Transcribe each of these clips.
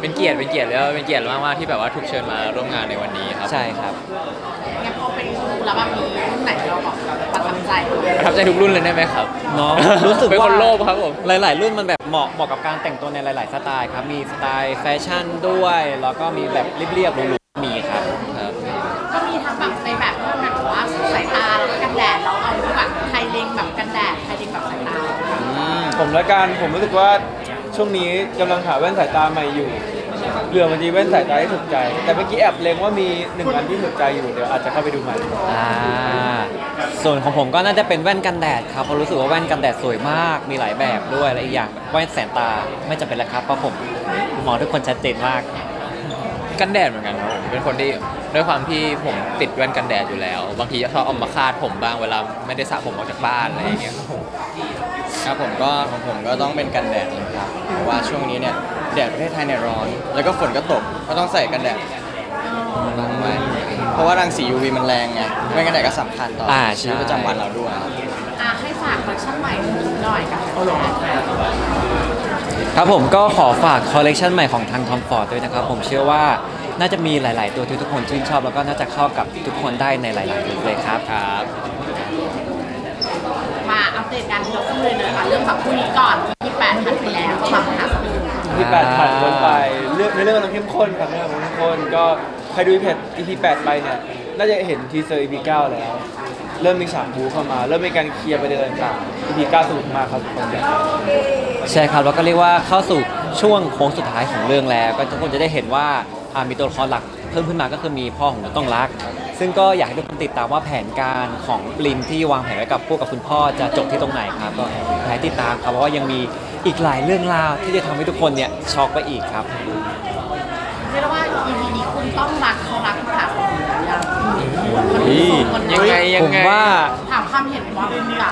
เป็นเกียรติแล้วเป็นเกียรติมากๆที่แบบว่าถูกเชิญมาร่วมงานในวันนี้ครับใช่ครับงั้นพอเป็นครูแล้วแบบมีรุ่นไหนเราแบบประทับใจทุกรุ่นเลยได้ไหมครับเนาะรู้สึกเป็นว่าคนโลภครับผมหลายๆรุ่นมันแบบเหมาะกับการแต่งตัวในหลายๆสไตล์ครับมีสไตล์แฟชั่นด้วยแล้วก็มีแบบเรียบๆหรูๆมีครับก็มีทั้งแบบในแบบที่มันแบบว่าสายตาแล้วก็กันแดดเราเอาแบบไทยเล็งแบบกันแดดไทยเล็งแบบสายตาผมละกันผมรู้สึกว่าช่วงนี้กำลังหาแว่นสายตาใหม่อยู่เรือมันมีแว่นสายตาที่ถูกใจแต่เมื่อกี้แอบเล็งว่ามี1อันที่ถูกใจอยู่เดี๋ยวอาจจะเข้าไปดูใหม่ส่วนของผมก็น่าจะเป็นแว่นกันแดดครับเพราะรู้สึกว่าแว่นกันแดดสวยมากมีหลายแบบด้วยและอีกอย่างแว่นแสนตาไม่จำเป็นแล้วครับเพราะผมมองทุกคนชัดเจนมากกันแดดเหมือนกันครับผมเป็นคนที่ด้วยความที่ผมติดแว่นกันแดดอยู่แล้วบางทีชอบเอามาคาดผมบ้างเวลาไม่ได้สระผมออกจากบ้านอะไรอย่างเงี้ยครับผมก็ต้องเป็นกันแดดนะครับเพราะว่าช่วงนี้เนี่ยแดดประเทศไทยเนี่ยร้อนแล้วก็ฝนก็ตกก็ต้องใส่กันแดดบางไว้เพราะว่ารังสี UV มันแรงไงไม่กันแดดก็สำคัญต่อชีวิตประจำวันเราด้วยให้ฝากคอลเลคชั่นใหม่หน่อยกับครับผมก็ขอฝากคอลเลคชันใหม่ของทาง Tom Ford ด้วยนะครับผมเชื่อว่าน่าจะมีหลายๆตัวที่ทุกคนชื่นชอบแล้วก็น่าจะเข้ากับทุกคนได้ในหลายๆลุคเลยครับมาอัปเดตการยกขึ้นเลยนะคะเรื่องแบบคู่นี้ก่อนที่8ผ่านไปแล้วก็มาหาสมุดที่8ผ่านพ้นไปเรื่องในเรื่องมันเข้มข้นครับเรื่องมันเข้มข้นก็ใครดูเพจ EP 8ไปเนี่ยน่าจะเห็นทีเซอร์ EP 9แล้วเริ่มมีฉากบูเข้ามาเริ่มมีการเคลียร์ประเด็นต่างๆ EP 9สนุกมากครับทุกคนใช่ครับแล้วก็เรียกว่าเข้าสู่ช่วงโค้งสุดท้ายของเรื่องแล้วก็ทุกคนจะได้เห็นว่ามีตัวละครหลักเพิ่มขึ้นมาก็คือมีพ่อของต้องรักซึ่งก็อยากให้ทุกคนติดตามว่าแผนการของปลินที่วางแผนไว้กับพวกกับคุณพ่อจะจบที่ตรงไหนครับก็ให้ติดตามครับเพราะว่ายังมีอีกหลายเรื่องราวที่จะทำให้ทุกคนเนี่ยช็อกไปอีกครับเรียกว่า EP นี้คุณต้องรักเขารักทุกขาคนยังไงว่าถามความเห็นว่าคุณรัก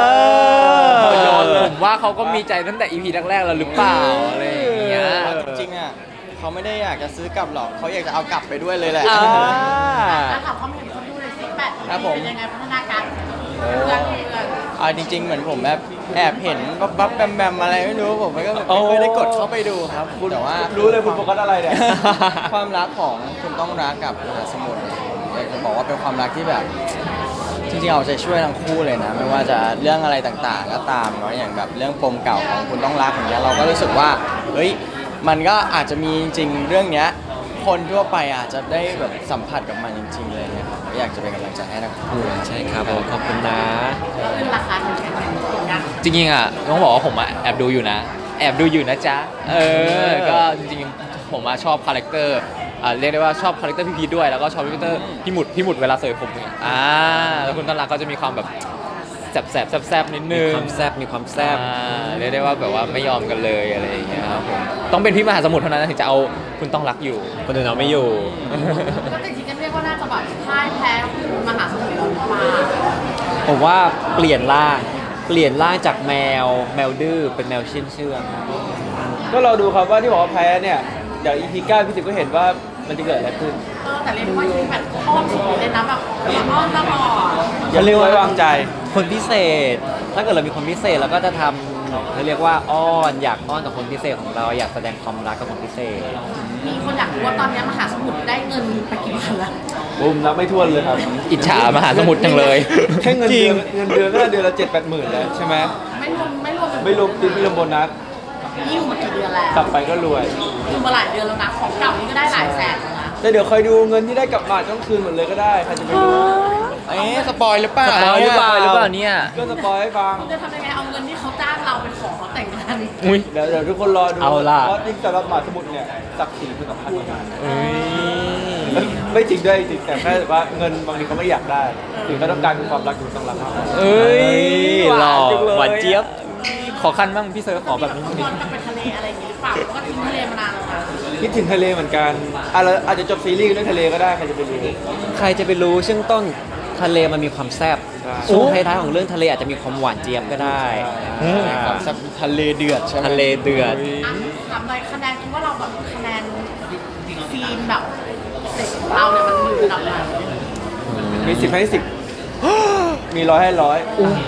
ผมว่าเขาก็มีใจตั้งแต่ EP แรกๆแล้วหรือเปล่าอะไรอย่างเงี้ยจริงๆอ่ะเขาไม่ได้อยากจะซื้อกลับหรอกเขาอยากจะเอากลับไปด้วยเลยแหละแล้วถามความเห็นเขาดูเลยสิ8เป็นยังไงพัฒนาการเพื่อนจริงๆเหมือนผมแบบแอบเห็นปั๊บแบมอะไรไม่รู้ผมก็ไม่เคยได้กดเข้าไปดูครับแต่ว่ารู้เลยคุณโฟกัสอะไรเนี่ยความรักของคุณต้องรักกับมหาสมุทรอยากจะบอกว่าเป็นความรักที่แบบจริงๆเอาใจช่วยทั้งคู่เลยนะไม่ว่าจะเรื่องอะไรต่างๆก็ตามเนาะอย่างแบบเรื่องปมเก่าของคุณต้องรักอย่างเงี้ยเราก็รู้สึกว่าเฮ้ยมันก็อาจจะมีจริงเรื่องเนี้ยคนทั่วไปอาจจะได้แบบสัมผัสกับมันจริงๆเลยนะครับอยากจะเป็นกำลังใจให้ทั้งคู่ใช่ครับขอบคุณนะขึ้นราคาถึงจริงๆอ่ะต้องบอกว่าผมแอบดูอยู่นะจ๊ะก็จริงๆผมชอบคาแรคเตอร์เรียกได้ว่าชอบคาแรคเตอร์พี่พีทด้วยแล้วก็ชอบคาแรคเตอร์พี่หมุดเวลาเสยผมเนี่ยแล้วคุณต้นรักก็จะมีความแบบแซบนิดนึงมีความแซบเรียกได้ว่าแบบว่าไม่ยอมกันเลยอะไรอย่างเงี้ยครับผมต้องเป็นพี่มหาสมุทรเท่านั้นถึงจะเอาคุณต้องรักอยู่คนอื่นเอาไม่อยู่ก็จริงๆก็เรียกว่าน่าจะแบบพ่ายแพ้มหาสมุทรมาผมว่าเปลี่ยนร่างจากแมวดื้อเป็นแมวเชื่องก็เราดูครับว่าที่บอกว่าแพ้เนี่ยเดี๋ยว EP 9พี่10ก็เห็นว่ามันจะเกิดอะไรขึ้นแต่เรียกว่าที่แบบอ้อนสุดเลยนะแบบอ้อนตลอดอย่าเรียกว่าวางใจคนพิเศษถ้าเกิดเรามีคนพิเศษเราก็จะทำเขาเรียกว่าอยากอ้อนกับคนพิเศษของเราอยากแสดงความรักกับคนพิเศษมีคนอยากรู้ว่าตอนนี้มหาสมุทรได้เงินไปกี่บาทแล้วนับไม่ถ้วนเลยครับอิจฉามหาสมุทรจังเลยแค่เงินเดือนก็เดือนละ 7-8 หมื่นแล้วใช่ไหมไม่รวมโบนัสยิ่งหมดกี่เดือนแล้วกลับไปก็รวยอยู่มาหลายเดือนแล้วนะของเก่านี่ก็ได้หลายแสนแล้วนะแต่เดี๋ยวคอยดูเงินที่ได้กลับมาต้องคืนหมดเลยก็ได้ใครจะไปรู้สปอยหรือเปล่าเนี่ยก็สปอยให้ฟังจะทำยังไงเอาเงินที่เขาจ้างเราเป็นของเขาแต่งงานเดี๋ยวทุกคนรอดูเพราะจริงสำหรับมหาสมุทรเนี่ยศักดิ์ศรีมันสำคัญมากไม่จริงด้วยจริงแต่แค่ว่าเงินบางทีเขาไม่อยากได้ถึงก็ต้องการคือความรักอยู่ต้องรักมากหล่อหวานเจี๊ยบขอคันบ้างพี่เซอร์ขอแบบนี้ย้อนกลับไปทะเลอะไรอย่างงี้หรือเปล่าก็ทิ้งทะเลมานานแล้วนะคิดถึงทะเลเหมือนกันอาจจะจบซีรีส์เรื่องทะเลก็ได้ใครจะไปรู้ซึ่งต้นทะเลมันมีความแซ่บช่วงท้ายๆของเรื่องทะเลอาจจะมีความหวานเจี๊ยบก็ได้ความแซ่บทะเลเดือดใช่ไหมทะเลเดือดถามหน่อยคะแนนคิดว่าเราแบบคะแนนซีนแบบเสร็จของเราเนี่ยมันอยู่ระดับไหนมี10 ให้ 10มี100 ให้ 100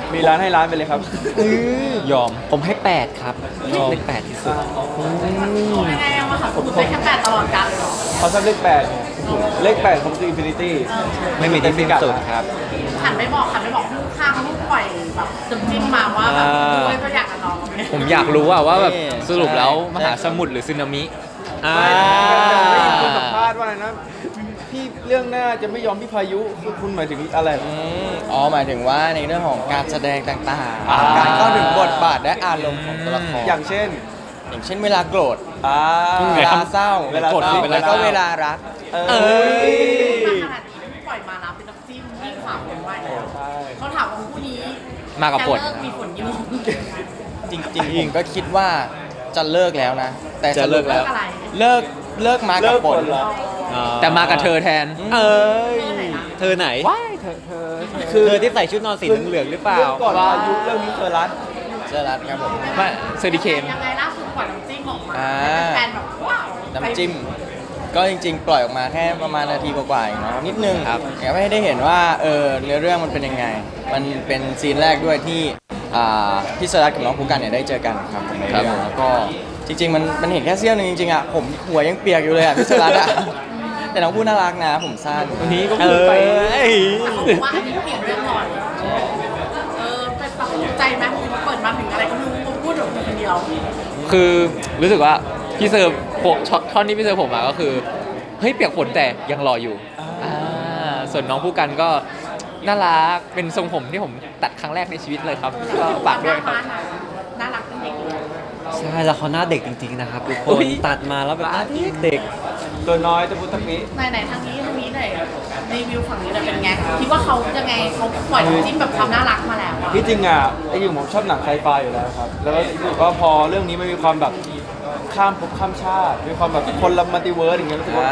มีร้านให้ร้านไปเลยครับยอมผมให้ 8 ครับเลข8ที่สุดยังไงอะมาค่ะคุณเป็นแค่8ตลอดกาลเลยเหรอเขาชอบเลข8ไงเลข8ผมคืออินฟินิตี้ไม่มีที่สิ้นสุดครับหันไม่บอกลูกค้างเขาเพิ่งปล่อยแบบน้ำจิ้มมาว่าแบบด้วยก็อยากจะลองเนี่ยผมอยากรู้ว่าแบบนี่สรุปแล้วใช่มหาสมุทรหรือสึนามิได้ยินคนสัมภาษณ์ว่าอะไรนะพี่เรื่องหน้าจะไม่ยอมพี่พายุคือคุณหมายถึงอะไรอ๋อหมายถึงว่าในเรื่องของการแสดงต่างอ่าๆ การเข้าถึงบทบาทและอารมณ์ของตัวละครอย่างเช่นอย่างเช่นเวลาโกรธอ่าเวลาเศร้าเวลาเศร้าแล้วก็เวลารักเอ้ยขนาดนี้ไม่ปล่อยมานะเป็นน้ำจิ้มที่ฝากคนไว้แล้วใช่เขาถามว่าคู่นี้มากับฝนจะเลิกมีฝนกี่โมงจริงๆผมก็คิดว่าจะเลิกแล้วนะ แต่จะเลิกแล้วอะไรเลิกมากับฝนเหรอแต่มากับเธอแทนเอ้ยเลิกไหนนะเธอไหนคือเธอที่ใส่ชุดนอนสีเหลืองๆหรือเปล่าเรื่องก่อนพายุเรื่องนี้เธอรัดเจอรัดครับผมไม่เซอร์ดิเคนยังไงล่าสุดปล่อยน้ำจิ้มออกมาอ่าแฟนแบบว้าวน้ำจิ้ม ก็จริงๆ ปล่อยออกมาแค่ประมาณนาทีกว่าๆเองเนาะนิดนึงอยากให้ได้เห็นว่าเนื้อเรื่องมันเป็นยังไง มันเป็นซีนแรกด้วยที่พี่สรัตกับน้องภูกันเนี่ยได้เจอกันครับผมในเรื่องแล้วก็จริงๆมันเห็นแค่เสี้ยวนึงจริงๆอ่ะผมหัวยังเปียกอยู่เลยอ่ะพี่สรัตอ่ะ แต่น้องพูดน่ารักนะผมสั้นวันนี้ก็พูดไปแต่เขาบอกว่าอันนี้เปลี่ยนเรื่องหน่อยเป็นแบบภูมิใจไหมเปิดมาถึงอะไรก็ไม่รู้เขาพูดแบบคนเดียวคือรู้สึกว่าพี่เซอร์ผมท่อนนี้พี่เซอร์ผมมาก็คือเฮ้ยเปียกฝนแต่ยังรออยู่ส่วนน้องผู้กันก็น่ารักเป็นทรงผมที่ผมตัดครั้งแรกในชีวิตเลยครับก็ฝากด้วยครับน่ารักเป็นเด็กเลยใช่แล้วเขาหน้าเด็กจริงๆนะครับทุกคอุ๊นยตัดมาแล้วแบบหน้าเด็กตัวน้อยตะพุตะปิไหนทางนี้หน่อยรีวิวฝั่งนี้หน่อยเป็นไงคิดว่าเขายังไงเขาปล่อยน้ำจิ้มแบบความน่ารักมาแล้วอะที่จริงอ่ะไอ้ยิงผมชอบหนังไซไฟอยู่แล้วครับ แล้วก็รู้สึกว่าพอเรื่องนี้มันมีความแบบข้ามภพข้ามชาติ มีความแบบคนละมัลติเวิร์สอย่างเงี้ยรู้สึกว่า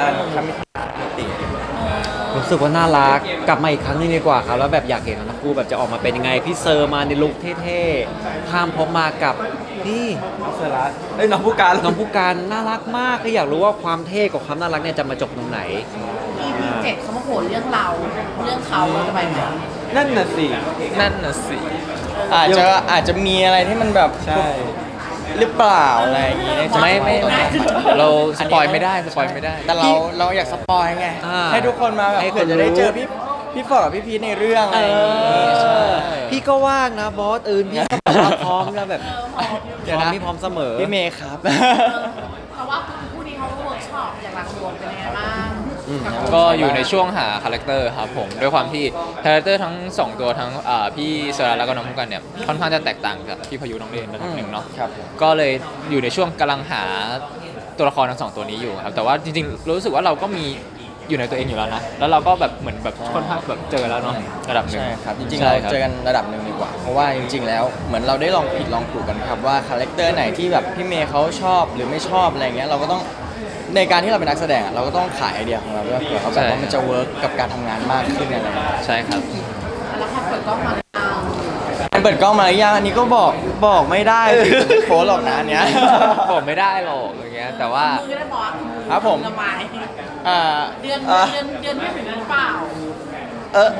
รู้สึกว่าน่ารักกลับมาอีกครั้งหนึงดีกว่าครับแล้วแบบอยากเห็นทั้งคู่แบบจะออกมาเป็นยังไงพี่เซอร์มาในลุคเท่ๆข้ามพบมากับนี่น้องเซรัสเอ้ยน้องผู้การน้องผู้การน่ารักมากคืออยากรู้ว่าความเท่กับความน่ารักเนี่ยจะมาจบตรงไหน EP 7เขามาโหนเรื่องเราเรื่องเขาเราจะไปไหมนั่นน่ะสินั่นน่ะสิอาจจะมีอะไรที่มันแบบใช่หรือเปล่าอะไรอย่างงี้ในใจไม่เราสปอยไม่ได้สปอยไม่ได้แต่เราอยากสปอยไงอ่าให้ทุกคนมาแบบให้คนเผื่อจะได้รู้เจอพี่ฟอร์ดกับพี่พีทในเรื่องอะไรอย่างงี้ใช่พี่ก็ว่างนะบอสพี่ก็แบบว่าพร้อมแล้วแบบพร้อมพี่พร้อมเสมอพี่เมย์ครับเพราะว่าคู่นี้เขาก็เวิร์กช็อปอย่างหลักรวมเป็นยังไงบ้างก็อยู่ในช่วงหาคาแรคเตอร์ครับผมด้วยความที่คาแรคเตอร์ทั้งสองตัวทั้งพี่เซอร์แล้วก็น้องมุกกันเนี่ยค่อนข้างจะแตกต่างจากพี่พายุน้องเรนระดับหนึ่งเนาะครับก็เลยอยู่ในช่วงกำลังหาตัวละครทั้งสองตัวนี้อยู่ครับแต่ว่าจริงๆรู้สึกว่าเราก็มีอยู่ในตัวเองอยู่แล้วนะแล้วเราก็แบบเหมือนแบบค่อนข้างแบบเจอแล้วเนาะระดับหนึ่งใช่ครับจริงๆใช่เราครับเจอกันระดับหนึ่งดีกว่า เพราะว่าจริงๆแล้วเหมือนเราได้ลองผิดลองถูกกันครับว่าคาแรคเตอร์ไหนที่แบบพี่เมย์เขาชอบหรือไม่ชอบอะไรเงี้ยเราก็ต้องในการที่เราเป็นนักแสดงอะเราก็ต้องขายไอเดียของเราด้วยเผื่อเขาแบบว่ามันจะเวิร์กกับการทำงานมากขึ้นอะไรเงี้ยใช่ครับแล้วพอเปิดกล้องมาแล้วการเปิดกล้องมาหรือยังอันนี้ก็บอกไม่ได้สิผมไม่โพสต์หรอกนะอันเนี้ยผมไม่ได้หรอกอย่างเงี้ยแต่ว่ามือได้บอกครับผมละไม้อ่าเดือนไม่ถึงนั้นเปล่าเออ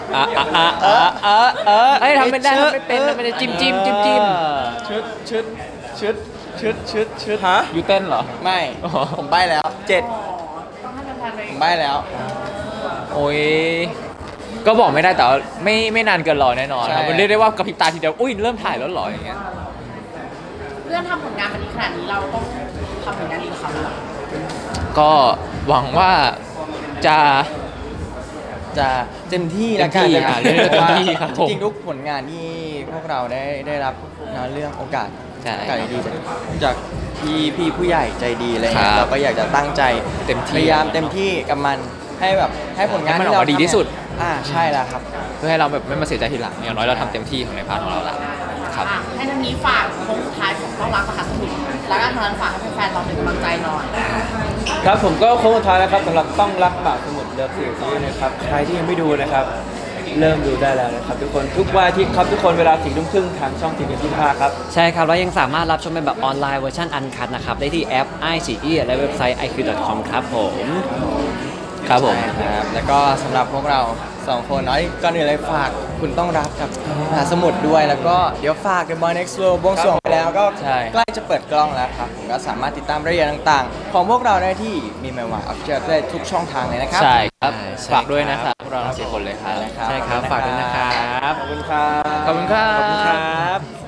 เอ้ยทำไม่ได้ทำไม่เป็นทำไม่ได้จิ้มชุดฮะยูเต้นเหรอไม่อ๋อผมใบ้แล้วต้องให้แฟนๆไปผมใบ้แล้วโอ้ยก็บอกไม่ได้แต่ว่าไม่นานเกินรอแน่นอนครับใช่มันเรียกได้ว่ากระพริบตาทีเดียวอุ้ยเริ่มถ่ายแล้วเหรออย่างเงี้ยเพื่อนทำผลงานมาดีขนาดนี้เราต้องทำผลงานดีกับเขาแล้วก็หวังว่าจะจะเต็มที่แล้วกันเต็มที่นะเรื่องเต็มที่ครับผมจริงๆทุกผลงานที่พวกเราได้รับนะเรื่องโอกาสใช่โอกาสดีๆจากพี่ผู้ใหญ่ใจดีอะไรเงี้ครัยบเราก็อยากจะตั้งใจเต็มที่พยายามเต็มที่กับมันให้แบบให้ผลงานให้มันที่ออกเรามาดีที่สุดใช่แล้วครับเพื่อให้เราแบบไม่มาเสียใจทีหลังอย่างน้อยเราทำเต็มที่ของในพาร์ทของเราละครับให้ทางนี้ฝากโค้งสุดท้ายของต้องรักมหาสมุทรแล้วก็ทางนั้นฝากให้แฟนๆเราเป็นกำลังใจหน่อยครับผมก็โค้งสุดท้ายนะครับสำหรับต้องรักหมากสมุทรเลิฟซีรีส์นะครับใครที่ยังไม่ดูนะครับเริ่มดูได้แล้วนะครับทุกคนทุกวันอาทิตย์ครับทุกคนเวลา4 ทุ่มครึ่งทางช่องTV25ครับใช่ครับ แล้วยังสามารถรับชมเป็นแบบออนไลน์เวอร์ชันอันคัดนะครับ ได้ที่แอป iQIYI และเว็บไซต์ iq.com ครับผมครับผมใช่ครับแล้วก็สำหรับพวกเราสองคนเนาะก่อนอื่นเลยฝากคุณต้องรักกับมหาสมุทรด้วย แล้วก็เดี๋ยวฝาก The Boy Next World บวงสรวงไปแล้วก็ใช่ใกล้จะเปิดกล้องแล้วครับผมก็สามารถติดตามรายละเอียดต่างๆ ของพวกเราได้ที่มีแมวาออฟเชียลได้ทุกช่องทางเลยนะครับใช่ครับใช่ฝากด้วยนะครับพวกเราทั้ง4คนเลยครับใช่ครับฝากด้วยนะครับขอบคุณครับขอบคุณครับขอบคุณครับ